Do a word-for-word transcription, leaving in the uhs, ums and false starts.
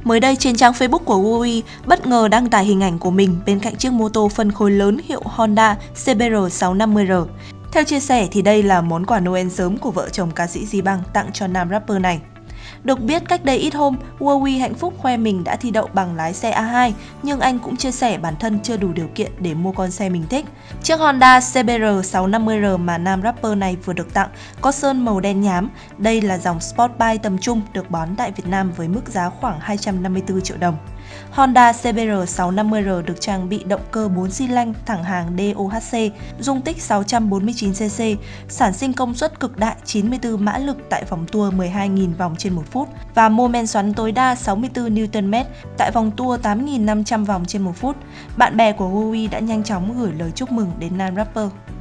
Mới đây trên trang Facebook của Wowy bất ngờ đăng tải hình ảnh của mình bên cạnh chiếc mô tô phân khối lớn hiệu Honda C B R sáu năm mươi R. Theo chia sẻ thì đây là món quà Noel sớm của vợ chồng ca sĩ Dbang tặng cho nam rapper này. Được biết cách đây ít hôm, Wowy hạnh phúc khoe mình đã thi đậu bằng lái xe A hai, nhưng anh cũng chia sẻ bản thân chưa đủ điều kiện để mua con xe mình thích. Chiếc Honda C B R sáu năm mươi R mà nam rapper này vừa được tặng có sơn màu đen nhám. Đây là dòng Sport Bike tầm trung được bán tại Việt Nam với mức giá khoảng hai trăm năm mươi tư triệu đồng. Honda C B R sáu năm mươi R được trang bị động cơ bốn xi lanh thẳng hàng D O H C, dung tích sáu trăm bốn mươi chín xê xê, sản sinh công suất cực đại chín mươi tư mã lực tại vòng tua mười hai nghìn vòng trên một phút và mô men xoắn tối đa sáu mươi tư Newton mét tại vòng tua tám nghìn năm trăm vòng trên một phút. Bạn bè của Wowy đã nhanh chóng gửi lời chúc mừng đến nam rapper.